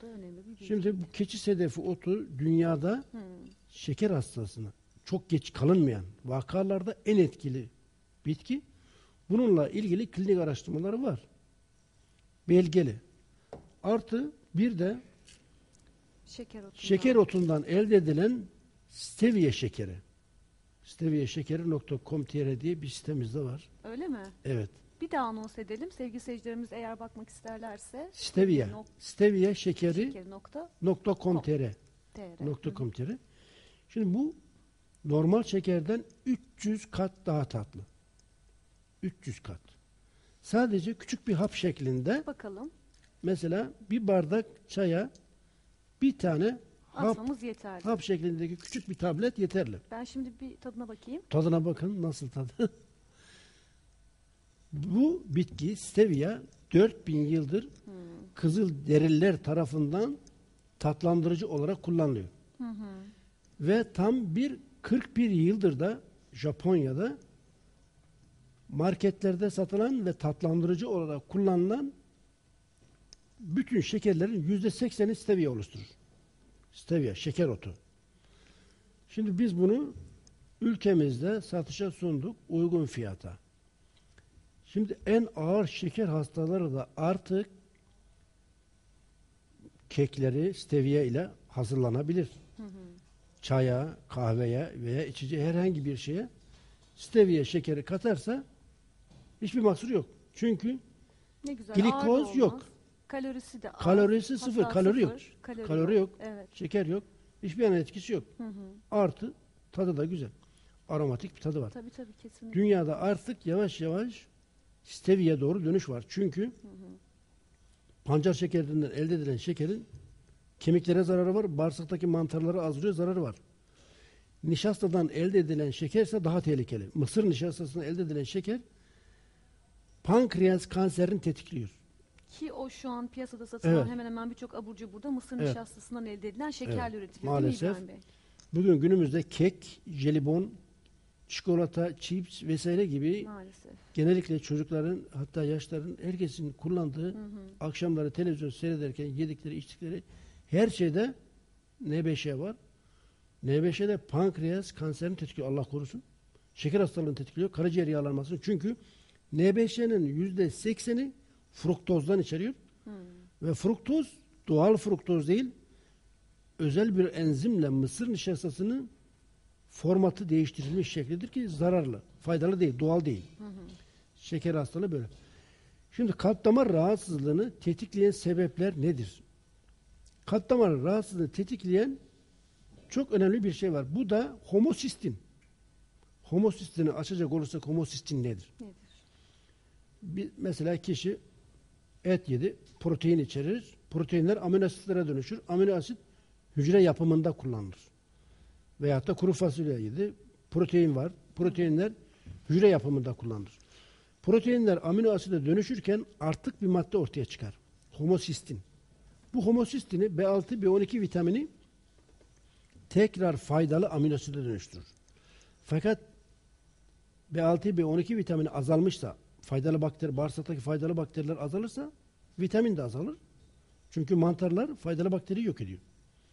Bu da önemli bir bilgi. Şimdi bu keçi sedefi otu dünyada şeker hastasına çok geç kalınmayan vakalarda en etkili bitki. Bununla ilgili klinik araştırmaları var. Belgeli. Artı bir de şeker otundan elde edilen stevia şekeri. steviaşekeri.com.tr diye bir sitemiz de var. Öyle mi? Evet. Bir daha anons edelim. Sevgili seyircilerimiz eğer bakmak isterlerse. Stevia şekeri.com.tr. Şimdi bu normal şekerden 300 kat daha tatlı. 300 kat. Sadece küçük bir hap şeklinde. Bakalım. Mesela bir bardak çaya bir tane yeterli. Hap şeklindeki küçük bir tablet yeterli. Ben şimdi bir tadına bakayım. Tadına bakın nasıl tadı. Bu bitki stevia 4000 yıldır Kızılderililer tarafından tatlandırıcı olarak kullanılıyor. Ve tam 41 yıldır da Japonya'da marketlerde satılan ve tatlandırıcı olarak kullanılan bütün şekerlerin %80'i stevia oluşturur. Stevia, şeker otu. Şimdi biz bunu ülkemizde satışa sunduk uygun fiyata. Şimdi en ağır şeker hastaları da artık kekleri stevia ile hazırlanabilir. Çaya, kahveye veya içeceği herhangi bir şeye stevia şekeri katarsa hiçbir mahsur yok. Çünkü ne güzel, glikoz yok. Kalorisi de az. Kalorisi sıfır. Kalori yok. Kalori yok. Evet. Şeker yok. Hiçbir yan etkisi yok. Artı tadı da güzel. Aromatik bir tadı var. Tabii kesinlikle. Dünyada artık yavaş yavaş stevia doğru dönüş var. Çünkü pancar şekerinden elde edilen şekerin kemiklere zararı var. Bağırsaktaki mantarları azdırıyor, zararı var. Nişastadan elde edilen şeker ise daha tehlikeli. Mısır nişastasından elde edilen şeker pankreas kanserini tetikliyor. Ki o şu an piyasada satılan hemen hemen birçok abur cuburda mısır nişastasından elde edilen şekerle üretiliyor. Maalesef. Değil mi İbrahim Bey? Bugün günümüzde kek, jelibon, çikolata, chips vesaire gibi genellikle çocukların hatta yaşların herkesin kullandığı akşamları televizyon seyrederken yedikleri içtikleri her şeyde N5'e var. N5'e pankreas kanserini tetikliyor Allah korusun. Şeker hastalığını tetikliyor. Karaciğer yağlanmasını. Çünkü N5'in %80'i fruktozdan içeriyor. Ve fruktoz doğal fruktoz değil, özel bir enzimle mısır nişastasının formatı değiştirilmiş şeklidir ki zararlı. Faydalı değil, doğal değil. Şeker hastalığı böyle. Şimdi kalp damar rahatsızlığını tetikleyen sebepler nedir? Kalp damar rahatsızlığını tetikleyen çok önemli bir şey var. Bu da homosistin. Homosistini açacak olursak homosistin nedir? Mesela kişi et yedi, protein içerir. Proteinler amino asitlere dönüşür. Amino asit hücre yapımında kullanılır. Veyahut da kuru fasulye yedi, protein var. Proteinler hücre yapımında kullanılır. Proteinler amino asite dönüşürken artık bir madde ortaya çıkar. Homosistin. Bu homosistini B6, B12 vitamini tekrar faydalı amino asite dönüştürür. Fakat B6, B12 vitamini azalmışsa, faydalı bakteri, bağırsaktaki faydalı bakteriler azalırsa vitamin de azalır. Çünkü mantarlar faydalı bakteri yok ediyor.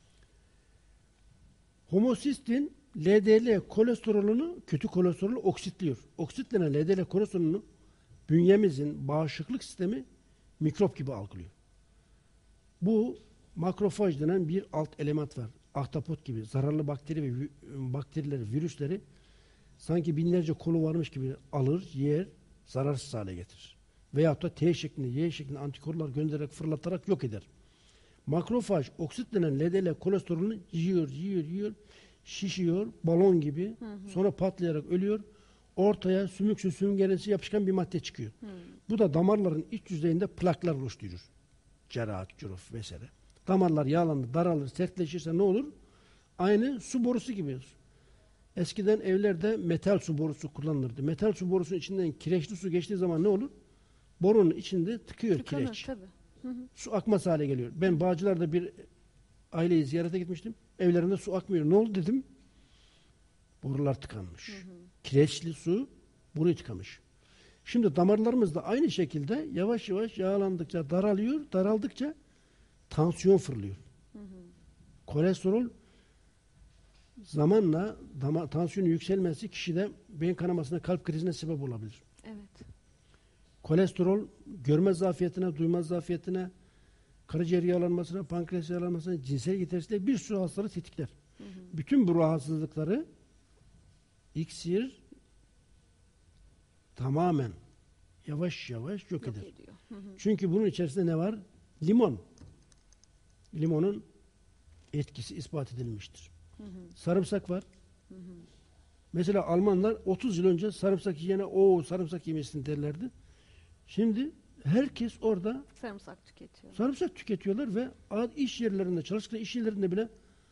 Homosistin LDL kolesterolünü, kötü kolesterolü oksitliyor. Oksitlenen LDL kolesterolünü bünyemizin bağışıklık sistemi mikrop gibi algılıyor. Bu makrofaj denen bir alt element var. Ahtapot gibi zararlı bakteri ve bakterileri, virüsleri sanki binlerce kolu varmış gibi alır, yer, zararsız hale getirir. Veyahut da T şeklinde, Y şeklinde antikorlar göndererek, fırlatarak yok eder. Makrofaj oksitlenen LDL kolesterolünü yiyor, şişiyor, balon gibi, sonra patlayarak ölüyor. Ortaya sümüksü, süngeresi yapışkan bir madde çıkıyor. Bu da damarların iç yüzeyinde plaklar oluşturur. Cerahat, cüruf vesaire. Damarlar yağlanır, daralır, sertleşirse ne olur? Aynı su borusu gibi. Eskiden evlerde metal su borusu kullanılırdı. Metal su borusunun içinden kireçli su geçtiği zaman ne olur? Borunun içinde tıkanır kireç. Tabii. Su akmaz hale geliyor. Ben Bağcılar'da bir aileyi ziyarete gitmiştim. Evlerinde su akmıyor. Ne oldu dedim. Borular tıkanmış. Kireçli su boruyu tıkamış. Şimdi damarlarımız da aynı şekilde yavaş yavaş yağlandıkça daralıyor. Daraldıkça tansiyon fırlıyor. Kolesterol zamanla tansiyonun yükselmesi kişide beyin kanamasına, kalp krizine sebep olabilir. Evet. Kolesterol görme zafiyetine, duyma zafiyetine, karaciğer yağlanmasına, pankreas yağlanmasına, cinsel yetersizliğe bir sürü hastalığı tetikler. Bütün bu rahatsızlıkları iksir tamamen yavaş yavaş yok eder. ediyor. Çünkü bunun içerisinde ne var? Limon. Limonun etkisi ispat edilmiştir. Sarımsak var. Mesela Almanlar 30 yıl önce sarımsak yiyene o sarımsak yemesin derlerdi. Şimdi herkes orada Sarımsak tüketiyor. sarımsak tüketiyorlar ve iş yerlerinde, çalıştıkları iş yerlerinde bile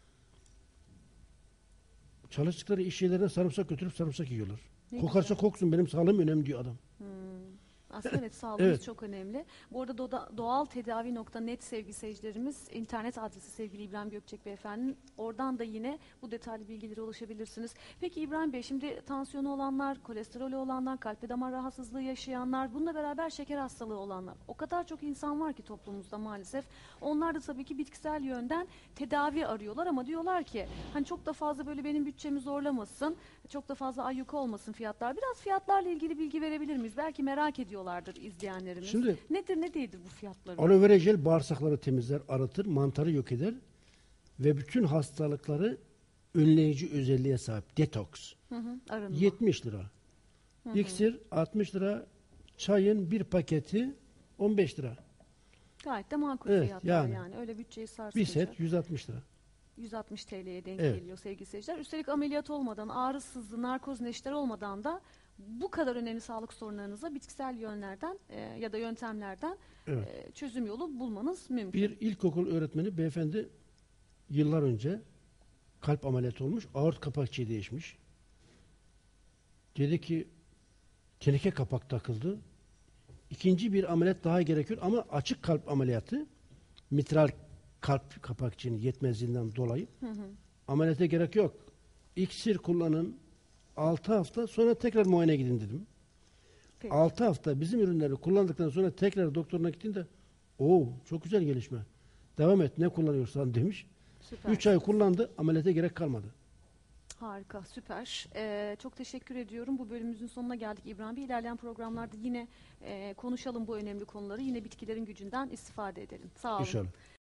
çalıştıkları iş yerlerine sarımsak götürüp sarımsak yiyorlar. Ne Kokarsa güzel. koksun, benim sağlığım önemli diyor adam. Aslında evet, sağlığımız Evet. çok önemli. Bu arada doğaltedavi.net sevgili seyircilerimiz internet adresi sevgili İbrahim Gökçek Beyefendinin. Oradan da yine bu detaylı bilgilere ulaşabilirsiniz. Peki İbrahim Bey, şimdi tansiyonu olanlar, kolesterolü olanlar, kalp ve damar rahatsızlığı yaşayanlar, bununla beraber şeker hastalığı olanlar. O kadar çok insan var ki toplumumuzda maalesef. Onlar da tabii ki bitkisel yönden tedavi arıyorlar ama diyorlar ki hani çok da fazla böyle benim bütçemi zorlamasın, çok da fazla ayyuka olmasın fiyatlar. Biraz fiyatlarla ilgili bilgi verebilir miyiz? Belki merak ediyorlardır izleyenlerimiz. Şimdi ne değildir bu fiyatları? aloe vera jel bağırsakları temizler, arıtır, mantarı yok eder ve bütün hastalıkları önleyici özelliğe sahip. Detoks. Arınma. 70 lira. İksir 60 lira. Çayın bir paketi 15 lira. Gayet de makul Evet, fiyatlar yani. yani. Öyle bütçeyi Bir sarsmayacak. set 160 lira. 160 TL'ye denk Evet. geliyor sevgili seyirciler. Üstelik ameliyat olmadan, ağrısızlığı, narkoz neşter olmadan da bu kadar önemli sağlık sorunlarınıza bitkisel yönlerden ya da yöntemlerden Evet. çözüm yolu bulmanız mümkün. Bir ilkokul öğretmeni beyefendi yıllar önce kalp ameliyatı olmuş. Aort kapakçığı değişmiş. Dedi ki teneke kapak takıldı. İkinci bir ameliyat daha gerekiyor ama açık kalp ameliyatı, mitral kalp kapakçığının yetmezliğinden dolayı ameliyata gerek yok. İksir kullanın, 6 hafta sonra tekrar muayene gidin dedim. Peki. 6 hafta bizim ürünleri kullandıktan sonra tekrar doktoruna gittiğinde çok güzel gelişme. Devam et, ne kullanıyorsan demiş. Süper. 3 ay kullandı, ameliyata gerek kalmadı. Harika, süper. Çok teşekkür ediyorum. Bu bölümümüzün sonuna geldik İbrahim Bey. İlerleyen programlarda yine konuşalım bu önemli konuları. Yine bitkilerin gücünden istifade edelim. Sağ olun. İnşallah.